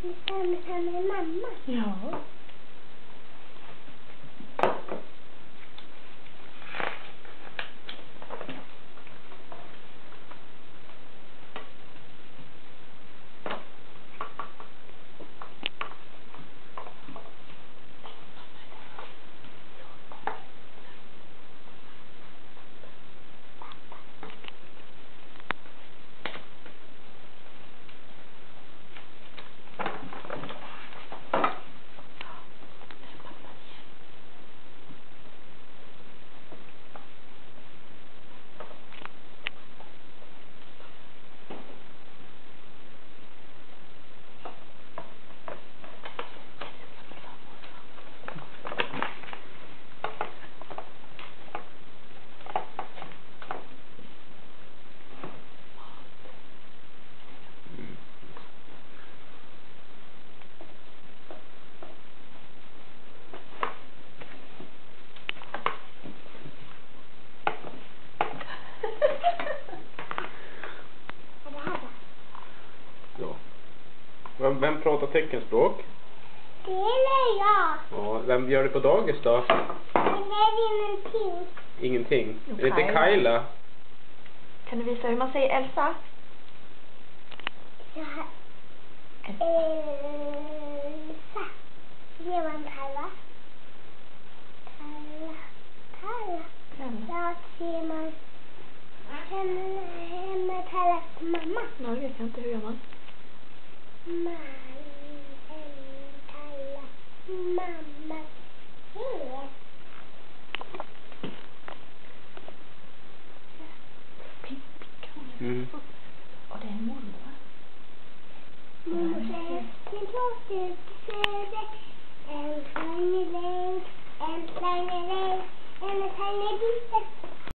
Med mamma. Ja. Vem pratar teckenspråk? Det är jag. Ja, vem gör det på dagis då? Det är ingenting. Ingenting. Jo, Är det inte Kajla. Kajla? Kan du visa hur man säger Elsa? Ja. Elsa. Det var en Kajla. Kajla. Kajla. Ja, ser man hemma Kajla mamma. Ja, det vet jag inte. Hur gör man? Kajla mamma. Mm. Och det är mormor. Mormor säger, min plåt söder. En släng i längd, en släng i längd, en släng i bitter.